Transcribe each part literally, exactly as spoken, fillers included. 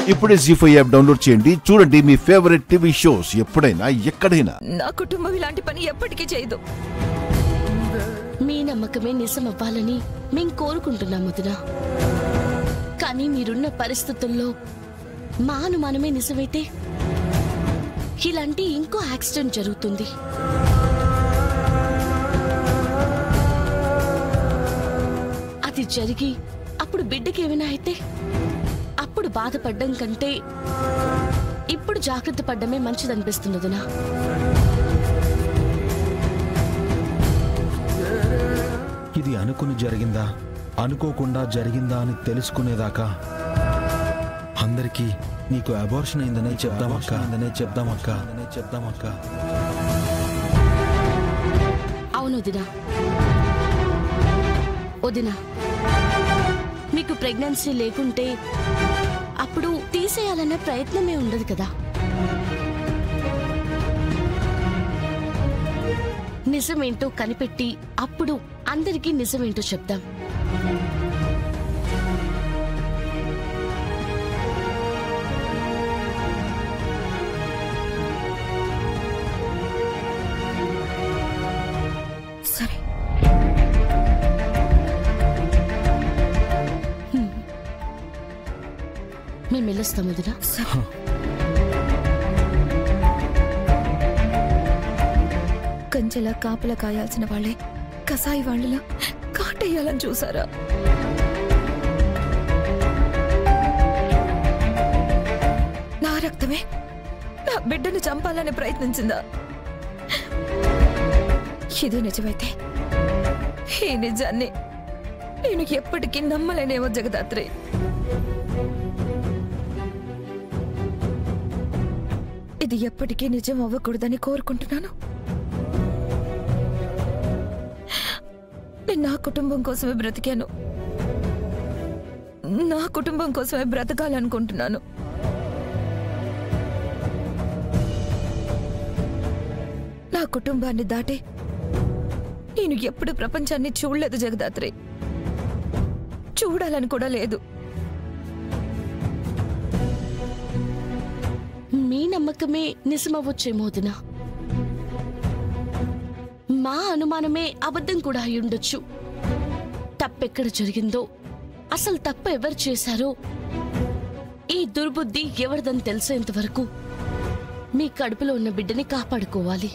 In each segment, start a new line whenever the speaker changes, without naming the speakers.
ఇప్పుడే G five app download చేయండి, చూడండి మీ ఫేవరెట్ టీవీ షోస్ ఎప్పుడైనా ఎక్కడైనా.
నా కుటుంబం ఇలాంటి పని ఎప్పటికీ చేయదు.
మీ నమ్మకమే నిజం అవ్వాలని మేం కోరుకుంటున్నాం వదిన. కానీ మీరున్న పరిస్థితుల్లో మా అనుమానమే నిజమైతే ఇలాంటి ఇంకో యాక్సిడెంట్ జరుగుతుంది. అది జరిగి అప్పుడు బిడ్డకి ఏమైనా అయితే అప్పుడు బాధపడ్డం కంటే ఇప్పుడు జాగ్రత్త పడ్డమే మంచిదనిపిస్తుంది వదినా.
ఇది అనుకుని జరిగిందా అనుకోకుండా జరిగిందా అని తెలుసుకునేదాకా అందరికీ నీకు అబార్షన్ అయిందనే చెప్దామక్క అనే చెప్దామక్క అనే చెప్దామక్క
అవును వదినా. వదినా, మీకు ప్రెగ్నెన్సీ లేకుంటే అప్పుడు తీసేయాలనే ప్రయత్నమే ఉండదు కదా. నిజమేంటో కనిపెట్టి అప్పుడు అందరికీ నిజమేంటో చెప్దాం.
సరే,
మేము వెళ్ళొస్తాం వదినా.
కంచెలా కాపలా కాయాల్సిన వాళ్ళే కసాయి వాళ్ళలా కాటేయాలని చూసారా? నా రక్తమే నా బిడ్డను చంపాలని ప్రయత్నించిందా? ఇది నిజమైతే ఈ నిజాన్ని నేను ఎప్పటికీ నమ్మలేనేమో జగదాత్రి. ఇది ఎప్పటికీ నిజం అవ్వకూడదని కోరుకుంటున్నాను. నేను నా కుటుంబం కోసమే బ్రతికాను, నా కుటుంబం కోసమే బ్రతకాలనుకుంటున్నాను. నా కుటుంబాన్ని దాటి నేను ఎప్పుడు ప్రపంచాన్ని చూడలేదు జగదాత్రి, చూడాలని కూడా లేదు.
మీ నమ్మకమే నిజమవ్వచ్చేమో వదినా. మా అనుమానమే అబద్ధం కూడా అయి ఉండొచ్చు. తప్పెక్కడ జరిగిందో, అసలు తప్పు ఎవరు చేశారో, ఈ దుర్బుద్ధి ఎవరిదని తెలిసేంత వరకు మీ కడుపులో ఉన్న బిడ్డని కాపాడుకోవాలి.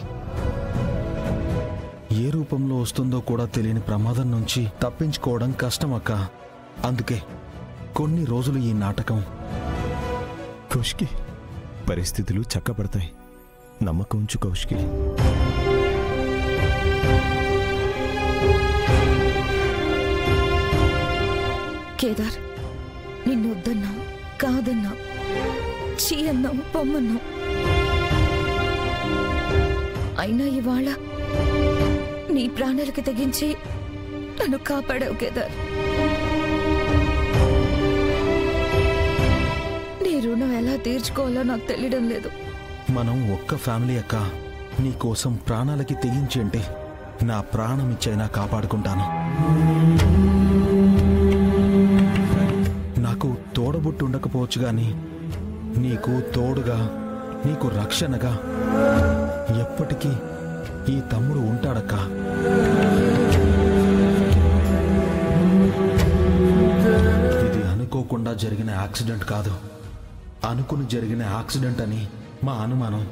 ఏ రూపంలో వస్తుందో కూడా తెలియని ప్రమాదం నుంచి తప్పించుకోవడం కష్టం అక్క. అందుకే కొన్ని రోజులు ఈ నాటకం.
కౌశికి, పరిస్థితులు చక్కబడతాయి, నమ్మకం ఉంచు కౌశికి.
కేదార్, నిన్ను వద్దన్నా కాదన్నా చీ అన్నాం పొమ్మన్నాం, అయినా ఇవాళ నీ ప్రాణాలకి తెగించి నన్ను కాపాడావు కేదార్. నీ రుణం ఎలా తీర్చుకోవాలో నాకు తెలియడం లేదు.
మనం ఒక్క ఫ్యామిలీ అక్క. నీ కోసం ప్రాణాలకి తెగించి అంటే నా ప్రాణం ఇచ్చైనా కాపాడుకుంటాను. నాకు తోడబుట్టు ఉండకపోవచ్చు గాని నీకు తోడుగా, నీకు రక్షణగా ఎప్పటికీ ఈ తమ్ముడు ఉంటాడక్క. ఇది అనుకోకుండా జరిగిన యాక్సిడెంట్ కాదు, అనుకుని జరిగిన యాక్సిడెంట్ అని మా అనుమానం.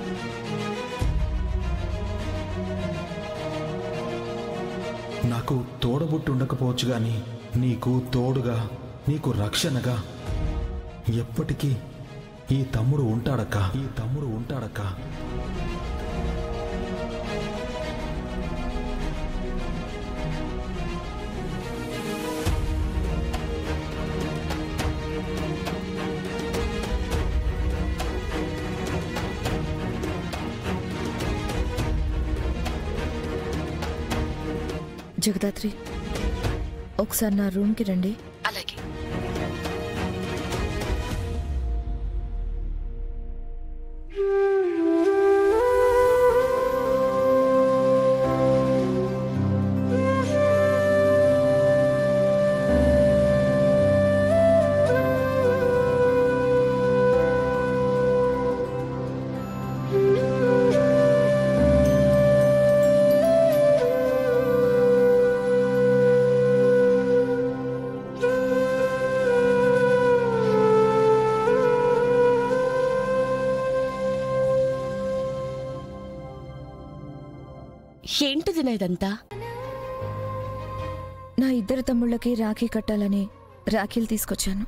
నాకు తోడబుట్టు ఉండకపోవచ్చు గాని నీకు తోడుగా, నీకు రక్షణగా ఎప్పటికీ ఈ తమ్ముడు ఉంటాడక్క. ఈ తమ్ముడు ఉంటాడక్క.
జగదాత్రి, ఒకసారి నా రూమ్కి రండి.
అలాగే. ఏంటిది నా ఇదంతా?
నా ఇద్దరు తమ్ముళ్ళకి రాఖీ కట్టాలని రాఖీలు తీసుకొచ్చాను.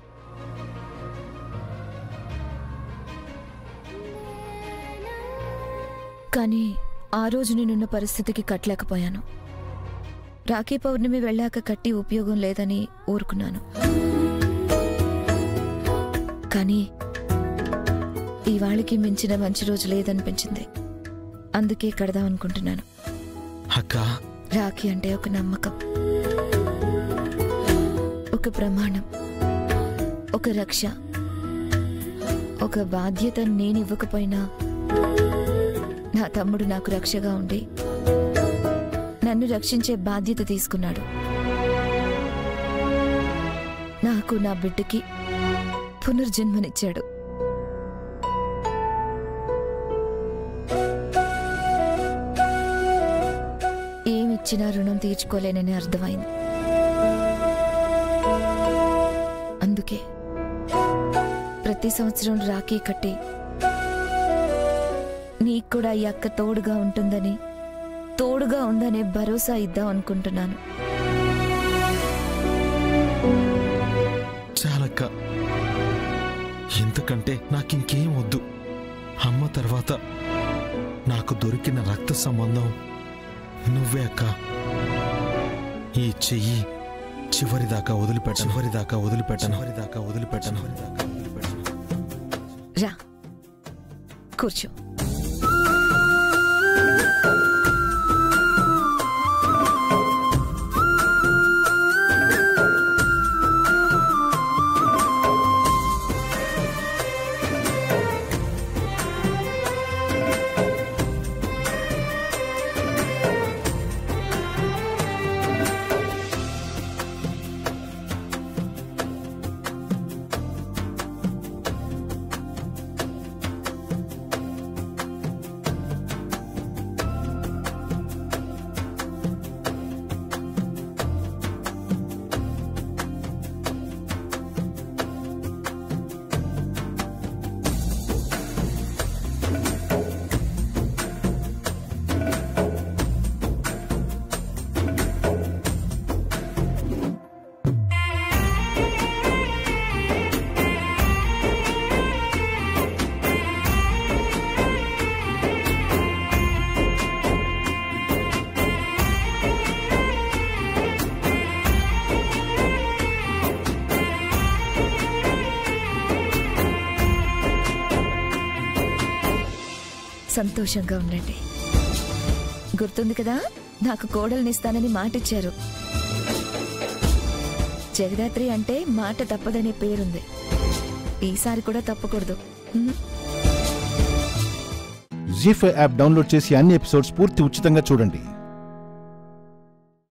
కానీ ఆ రోజు నేనున్న పరిస్థితికి కట్టలేకపోయాను. రాఖీ పౌర్ణమి వెళ్ళాక కట్టి ఉపయోగం లేదని ఊరుకున్నాను. కానీ ఇవాళకి మించిన మంచి రోజు లేదనిపించింది. అందుకే కడదాం అనుకుంటున్నాను.
అక్క,
రాఖీ అంటే ఒక నమ్మకం, ఒక ప్రమాణం, ఒక రక్ష, ఒక బాధ్యత. నేనివ్వకపోయినా నా తమ్ముడు నాకు రక్షగా ఉండి నన్ను రక్షించే బాధ్యత తీసుకున్నాడు. నాకు నా బిడ్డకి పునర్జన్మనిచ్చాడు. ఏమిచ్చినా రుణం తీర్చుకోలేనని అర్థమైంది. అందుకే ప్రతి సంవత్సరం రాఖీ కట్టి నీకు కూడా ఈ అక్క తోడుగా ఉంటుందని, తోడుగా ఉందనే భరోసా ఇద్దాం అనుకుంటున్నాను.
చాలక్క, ఇంతకంటే నాకింకేం వద్దు. అమ్మ తర్వాత నాకు దొరికిన రక్త సంబంధం నువ్వే అక్క. ఈ చెయ్యి చివరిదాకా వదిలిపెట్టను, చివరిదాకా వదిలిపెట్టను, చివరిదాకా వదిలిపెట్టను.
రా, కూర్చో. సంతోషంగా ఉండండి. గుర్తుంది కదా, నాకు కోడల్నిస్తానని మాటిచ్చారు. జగదాత్రి అంటే మాట తప్పదనే పేరుంది. ఈసారి కూడా తప్పకూడదు.
జీ ఫైవ్ యాప్ డౌన్లోడ్ చేసి అన్ని ఎపిసోడ్స్ పూర్తి ఉచితంగా చూడండి.